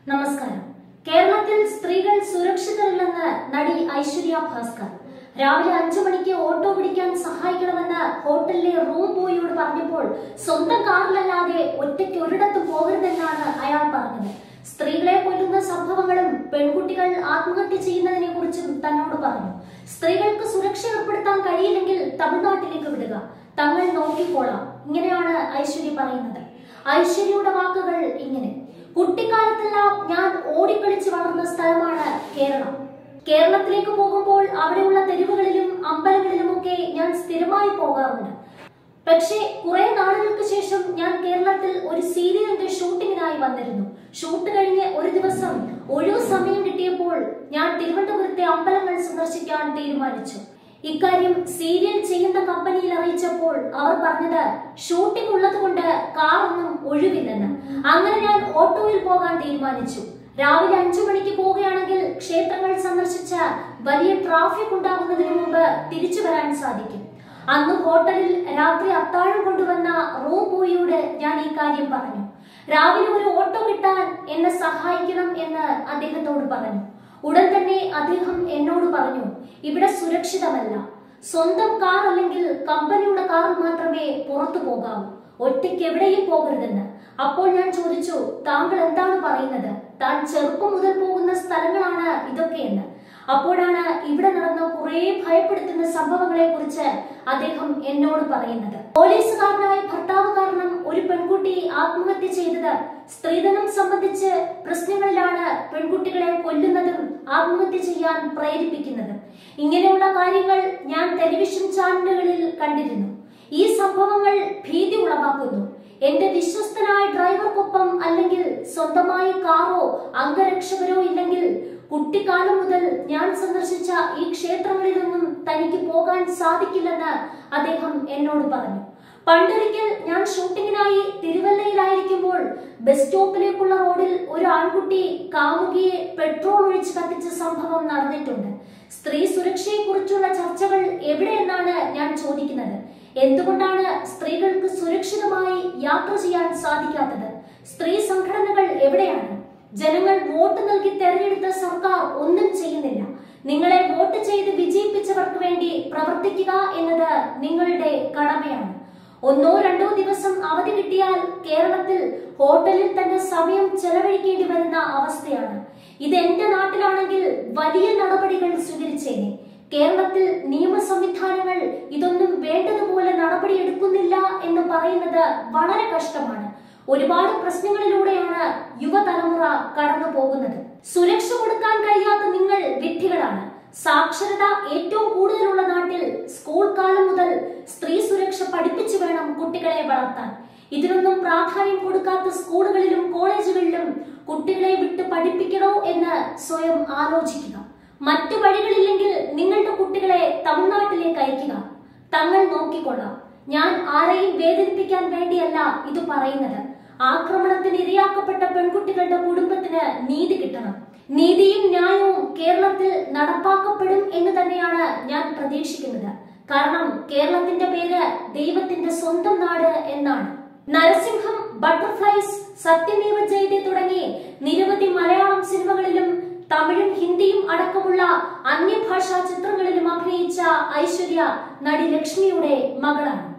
നമസ്കാരം. കേരളത്തിൽ സ്ത്രീകൾ സുരക്ഷിതരല്ലെന്ന് നടി ഐശ്വര്യ ഭാസ്കർ രാവിലെ 5 മണിക്ക് ഓട്ടോ പിടിക്കാൻ സഹായിക്കണമെന്ന് ഹോട്ടലിലെ റൂം ബോയിയോട് പറഞ്ഞപ്പോൾ സ്വന്തം കാറിലല്ലാതെ ഒറ്റയ്ക്ക് ഒരിടത്തും പോകരുതെന്നാണ് അയാൾ പറഞ്ഞത്. സ്ത്രീകളെ കൊല്ലുന്ന സംഭവങ്ങളും പെൺകുട്ടികൾ ആത്മഹത്യ ചെയ്യുന്നതിനെ കുറിച്ചും തന്നോട് പറഞ്ഞു. സ്ത്രീകൾക്ക് സുരക്ഷ ഏർപ്പെടുത്താൻ കഴിയില്ലെങ്കിൽ തമിഴ്നാട്ടിലേക്ക് വിടുക, തങ്ങൾ നോക്കിക്കോളാം, ഇങ്ങനെയാണ് ഐശ്വര്യ പറയുന്നത്. ഐശ്വര്യയുടെ വാക്കുകൾ ഇങ്ങനെ: കുട്ടിക്കാലത്തെല്ലാം ഞാൻ ഓടിക്കളിച്ച് വളർന്ന സ്ഥലമാണ് കേരളം. കേരളത്തിലേക്ക് പോകുമ്പോൾ അവിടെയുള്ള തെരുവുകളിലും അമ്പലങ്ങളിലുമൊക്കെ ഞാൻ സ്ഥിരമായി പോകാറുണ്ട്. പക്ഷേ കുറെ നാളുകൾക്ക് ശേഷം ഞാൻ കേരളത്തിൽ ഒരു സീരിയലിന്റെ ഷൂട്ടിങ്ങിനായി വന്നിരുന്നു. ഷൂട്ട് കഴിഞ്ഞ് ഒരു ദിവസം ഒഴിവു സമയം കിട്ടിയപ്പോൾ ഞാൻ തിരുവനന്തപുരത്തെ അമ്പലങ്ങൾ സന്ദർശിക്കാൻ തീരുമാനിച്ചു. ഇക്കാര്യം സീരിയൽ ചെയ്യുന്ന കമ്പനിയിൽ അറിയിച്ചപ്പോൾ അവർ പറഞ്ഞത് ഷൂട്ടിംഗ് ഉള്ളത് കൊണ്ട് കാറൊന്നും ഒഴിവില്ലെന്ന്. അങ്ങനെ ഞാൻ ഓട്ടോയിൽ പോകാൻ തീരുമാനിച്ചു. രാവിലെ 5 മണിക്ക് പോവുകയാണെങ്കിൽ ക്ഷേത്രങ്ങൾ സന്ദർശിച്ച വലിയ ട്രാഫിക് ഉണ്ടാകുന്നതിന് മുമ്പ് തിരിച്ചു വരാൻ സാധിക്കും. അന്ന് ഹോട്ടലിൽ രാത്രി അത്താഴം കൊണ്ടുവന്ന റൂം ബോയിയോട് ഞാൻ ഈ കാര്യം പറഞ്ഞു. രാവിലെ ഒരു ഓട്ടോ കിട്ടാൻ എന്നെ സഹായിക്കണം എന്ന് അദ്ദേഹത്തോട് പറഞ്ഞു. ഉടൻ തന്നെ അദ്ദേഹം എന്നോട് പറഞ്ഞു, ഇവിടെ സുരക്ഷിതമല്ല, സ്വന്തം കാർ അല്ലെങ്കിൽ കമ്പനിയുടെ കാർ മാത്രമേ പുറത്തു പോകാവൂ, ഒറ്റയ്ക്ക് എവിടെയും പോകരുതെന്ന്. അപ്പോൾ ഞാൻ ചോദിച്ചു, താങ്കൾ എന്താണ് പറയുന്നത്? താൻ ചെറുപ്പം മുതൽ പോകുന്ന സ്ഥലങ്ങളാണ് ഇതൊക്കെയെന്ന്. അപ്പോഴാണ് ഇവിടെ നടന്ന കുറെ ഭയപ്പെടുത്തുന്ന സംഭവങ്ങളെ കുറിച്ച് അദ്ദേഹം എന്നോട് പറയുന്നത്. പോലീസുകാരനായ ഭർത്താവ് കാരണം ഒരു പെൺകുട്ടി ആത്മഹത്യ ചെയ്തത് സ്ത്രീധനം സംബന്ധിച്ച് പ്രശ്നങ്ങളിലാണ് പെൺകുട്ടികളെ കൊല്ലുന്നതും ആത്മഹത്യ ചെയ്യാൻ പ്രേരിപ്പിക്കുന്നതും. ഇങ്ങനെയുള്ള കാര്യങ്ങൾ ഞാൻ ടെലിവിഷൻ ചാനലുകളിൽ കണ്ടിരുന്നു. ഈ സംഭവങ്ങൾ ഭീതി ഉളവാക്കുന്നു. എന്റെ വിശ്വസ്തനായ ഡ്രൈവർക്കൊപ്പം അല്ലെങ്കിൽ സ്വന്തമായി കാറോ അംഗരക്ഷകരോ ഇല്ലെങ്കിൽ കുട്ടിക്കാലം മുതൽ ഞാൻ സന്ദർശിച്ച ഈ ക്ഷേത്രങ്ങളിലൊന്നും തനിക്ക് പോകാൻ സാധിക്കില്ലെന്ന് അദ്ദേഹം എന്നോട് പറഞ്ഞു. പണ്ടൊരിക്കൽ ഞാൻ ഷൂട്ടിങ്ങിനായി തിരുവല്ലയിലായിരിക്കുമ്പോൾ ബസ് സ്റ്റോപ്പിലേക്കുള്ള റോഡിൽ ഒരു ആൺകുട്ടി കാമുകിയെ പെട്രോൾ ഒഴിച്ച് കത്തിച്ച സംഭവം നടന്നിട്ടുണ്ട്. സ്ത്രീ സുരക്ഷയെ കുറിച്ചുള്ള ചർച്ചകൾ എവിടെയെന്നാണ് ഞാൻ ചോദിക്കുന്നത്. എന്തുകൊണ്ടാണ് സ്ത്രീകൾക്ക് സുരക്ഷിതമായി യാത്ര ചെയ്യാൻ സാധിക്കാത്തത്? സ്ത്രീ സംഘടനകൾ എവിടെയാണ്? ജനങ്ങൾ വോട്ട് നൽകി തെരഞ്ഞെടുത്ത സർക്കാർ ഒന്നും ചെയ്യുന്നില്ല. നിങ്ങളെ വോട്ട് ചെയ്ത് വിജയിപ്പിച്ചവർക്ക് വേണ്ടി പ്രവർത്തിക്കുക എന്നത് നിങ്ങളുടെ കടമയാണ്. 1-2 ദിവസം അവധി കിട്ടിയാൽ കേരളത്തിൽ ഹോട്ടലിൽ തന്നെ സമയം ചെലവഴിക്കേണ്ടി വരുന്ന അവസ്ഥയാണ്. ഇത് എന്റെ നാട്ടിലാണെങ്കിൽ വലിയ നടപടികൾ സ്വീകരിച്ചേനെ. കേരളത്തിൽ നിയമ സംവിധാനങ്ങൾ ഇതൊന്നും വേണ്ടതുപോലെ നടപടിയെടുക്കുന്നില്ല എന്ന് പറയുന്നത് വളരെ കഷ്ടമാണ്. ഒരുപാട് പ്രശ്നങ്ങളിലൂടെയാണ് യുവതലമുറ കടന്നു പോകുന്നത്. സുരക്ഷ കൊടുക്കാൻ കഴിയാത്ത നിങ്ങൾ വിഡ്ഢികളാണ്. സാക്ഷരത ഏറ്റവും കൂടുതലുള്ള നാട്ടിൽ സ്കൂൾ കാലം മുതൽ സ്ത്രീ സുരക്ഷ പഠിപ്പിച്ചു വേണം കുട്ടികളെ വളർത്താൻ. ഇതിനൊന്നും പ്രാധാന്യം കൊടുക്കാത്ത സ്കൂളുകളിലും കോളേജുകളിലും കുട്ടികളെ വിട്ട് പഠിപ്പിക്കണോ എന്ന് സ്വയം ആലോചിക്കുക. മറ്റു വഴികളില്ലെങ്കിൽ നിങ്ങളുടെ കുട്ടികളെ തമിഴ്നാട്ടിലേക്ക് അയക്കുക. തങ്ങൾ നോക്കിക്കൊള്ളാം. ഞാൻ ആരെയും വേദനിപ്പിക്കാൻ വേണ്ടിയല്ല ഇത് പറയുന്നത്. ആക്രമണത്തിന് ഇരയാക്കപ്പെട്ട പെൺകുട്ടികളുടെ കുടുംബത്തിന് നീതി കിട്ടണം. നീതിയും ന്യായവും കേരളത്തിൽ നടപ്പാക്കപ്പെടും എന്ന് തന്നെയാണ് ഞാൻ പ്രതീക്ഷിക്കുന്നത്. കാരണം കേരളത്തിന്റെ പേര് ദൈവത്തിന്റെ സ്വന്തം നാട് എന്നാണ്. നരസിംഹം, ബട്ടർഫ്ലൈസ്, സത്യമേവ ജയതേ തുടങ്ങി നിരവധി മലയാളം സിനിമകളിലും തമിഴും ഹിന്ദിയും അടക്കമുള്ള അന്യഭാഷാ ചിത്രങ്ങളിലും അഭിനയിച്ച ഐശ്വര്യ നടി ലക്ഷ്മിയുടെ മകളാണ്.